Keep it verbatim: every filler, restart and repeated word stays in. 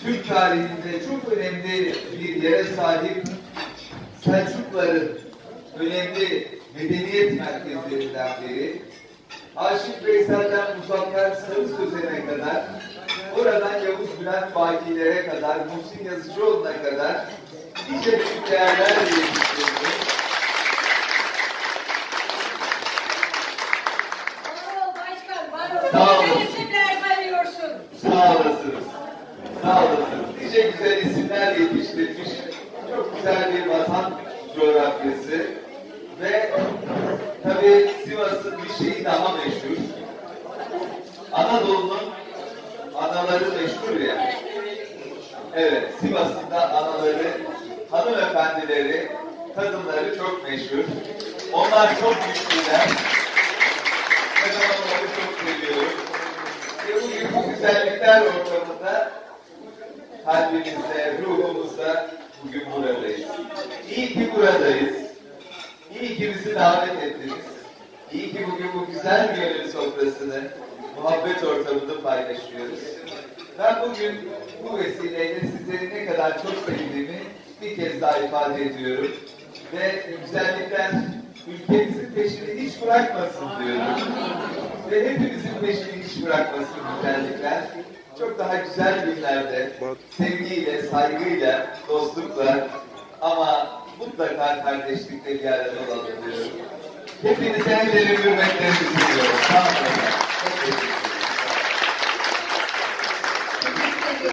Türk tarihinde çok önemli bir yere sahip Selçukluların önemli medeniyet merkezlerinden biri. Aşık Veysel'den Muzaffer Sarı Sözen'e kadar, oradan Yavuz Bülent Bakilere kadar, Muhsin Yazıcıoğlu'na kadar nice büyük değerler yetiştirdi. Sağ olasınız. Sağ olasınız. Sağ olasınız. Nice güzel isimler yetiştirmiş. Çok güzel bir vatan coğrafyası. Ve tabii Sivas'ın bir şeyi daha meşhur. Anadolu'nun anaları meşhur ya. Evet, Sivas'ın da anaları, hanımefendileri, kadınları çok meşhur. Onlar çok güçlüler. Ben onları çok seviyorum. Ve bugün bu güzellikler ortamında kalbimizde, ruhumuzda bugün buradayız. İyi ki buradayız. İyi ki bizi davet ettiniz. İyi ki bugün bu güzel gönül sofrasını, muhabbet ortamında paylaşıyoruz. Ben bugün bu vesileyle sizleri ne kadar çok sevdiğimi bir kez daha ifade ediyorum. Ve güzellikler ülkemizin peşini hiç bırakmasın diyorum. Ve hepimizin peşini hiç bırakmasın güzellikler. Çok daha güzel günlerde sevgiyle, saygıyla, dostlukla ama mutlaka kardeşlikle bir arada olalım diyorum. Hepinize en derin hürmetlerimi sunuyorum. Sağ olun. Çok teşekkür ederim.